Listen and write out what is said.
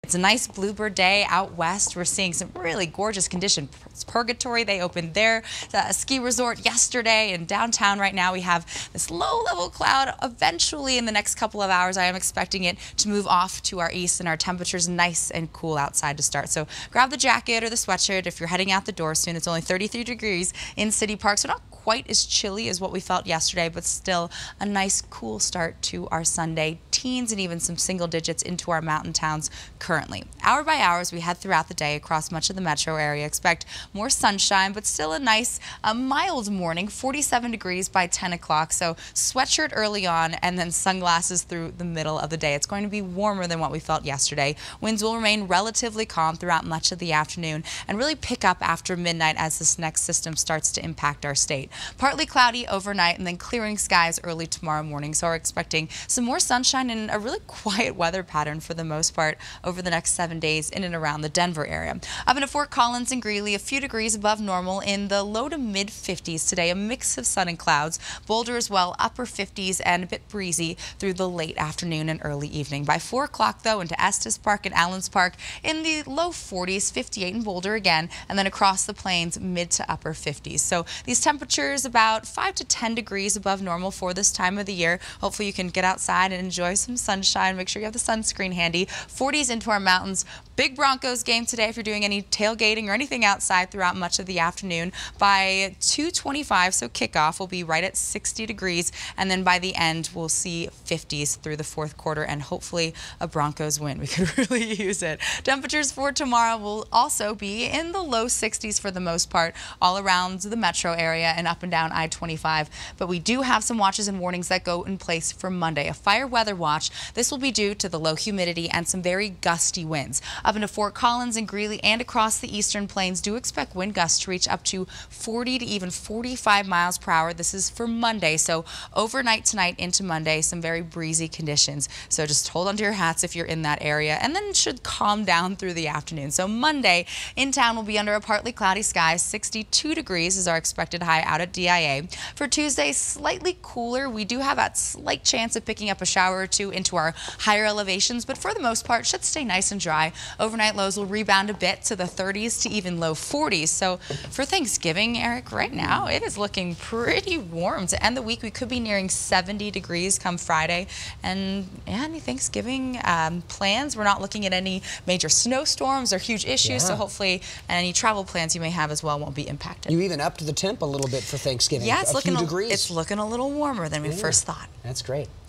It's a nice bluebird day out west. We're seeing some really gorgeous conditions. Purgatory, they opened their ski resort yesterday in downtown. Right now we have this low-level cloud. Eventually in the next couple of hours I am expecting it to move off to our east and our temperatures nice and cool outside to start. So grab the jacket or the sweatshirt if you're heading out the door soon. It's only 33 degrees in City Park, so not quite as chilly as what we felt yesterday, but still a nice cool start to our Sunday. Teens and even some single digits into our mountain towns currently. Hour by hour as we head throughout the day across much of the metro area, expect more sunshine, but still a nice mild morning, 47 degrees by 10 o'clock. So sweatshirt early on and then sunglasses through the middle of the day. It's going to be warmer than what we felt yesterday. Winds will remain relatively calm throughout much of the afternoon and really pick up after midnight as this next system starts to impact our state. Partly cloudy overnight and then clearing skies early tomorrow morning. So we're expecting some more sunshine and a really quiet weather pattern for the most part over the next 7 days in and around the Denver area. Up into Fort Collins and Greeley, a few degrees above normal in the low to mid 50s today. A mix of sun and clouds. Boulder as well, upper 50s and a bit breezy through the late afternoon and early evening. By 4 o'clock though, into Estes Park and Allens Park in the low 40s, 58 in Boulder again, and then across the plains mid to upper 50s. So these temperatures about 5 to 10 degrees above normal for this time of the year. Hopefully you can get outside and enjoy some sunshine. Make sure you have the sunscreen handy. 40s into our mountains. Big Broncos game today if you're doing any tailgating or anything outside throughout much of the afternoon. By 2:25, so kickoff, will be right at 60 degrees, and then by the end we'll see 50s through the fourth quarter and hopefully a Broncos win. We could really use it. Temperatures for tomorrow will also be in the low 60s for the most part all around the metro area and up and down I-25, but we do have some watches and warnings that go in place for Monday. A fire weather watch. This will be due to the low humidity and some very gusty winds. Up into Fort Collins and Greeley and across the eastern plains, do expect wind gusts to reach up to 40 to even 45 miles per hour. This is for Monday, so overnight tonight into Monday, some very breezy conditions. So just hold onto your hats if you're in that area, and then it should calm down through the afternoon. So Monday in town will be under a partly cloudy sky. 62 degrees is our expected high out at DIA. For Tuesday, slightly cooler. We do have that slight chance of picking up a shower or two into our higher elevations, but for the most part should stay nice and dry. Overnight lows will rebound a bit to the 30s to even low 40s. So for Thanksgiving, Eric, right now it is looking pretty warm. To end the week, we could be nearing 70 degrees come Friday. And yeah, any Thanksgiving plans? We're not looking at any major snowstorms or huge issues, so hopefully any travel plans you may have as well won't be impacted. You even upped the temp a little bit for Thanksgiving. Yeah, it's a few degrees. It's looking a little warmer than we first thought. That's great.